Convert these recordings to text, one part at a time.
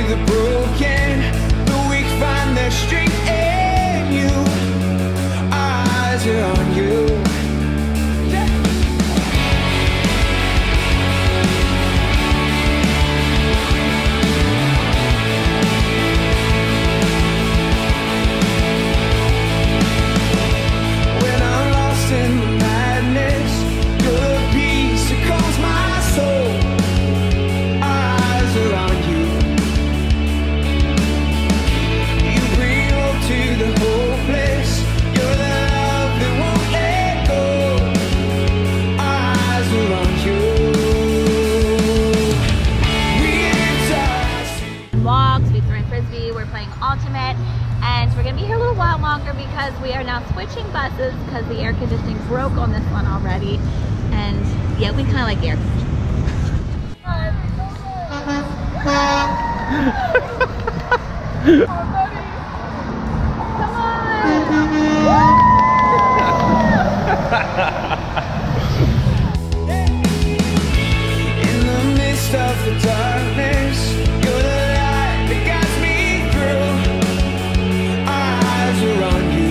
the broken, the weak find their strength in you. Our eyes are on you. Ultimate, and we're gonna be here a little while longer because we are now switching buses because the air conditioning broke on this one already, and yeah, we kind of like air conditioning. Come on! In the midst of the darkness, you're the light that guides me through. Our eyes are on you.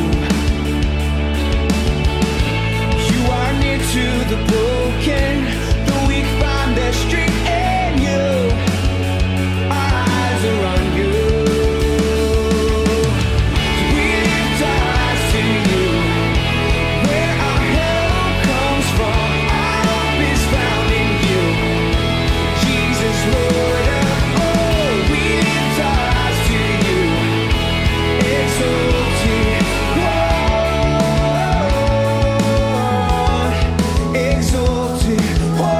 You are near to the broken, the weak find their strength in you. Our eyes are on you. We lift our eyes to you, where our help comes from. Our hope is found in you, Jesus, Lord of all. We lift our eyes to you, exalted one, exalted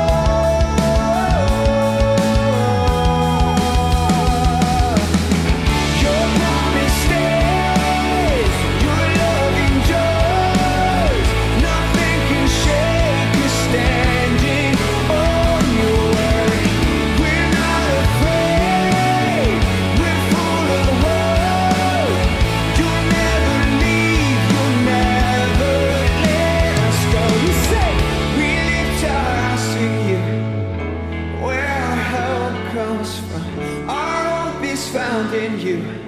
one. Your promise stays, your love endures. Nothing can shake us standing on your word. We're not afraid, we're full of hope. You'll never leave, you'll never let us go. You say, we lift our eyes to you, where our help comes from. Our hope is found in you.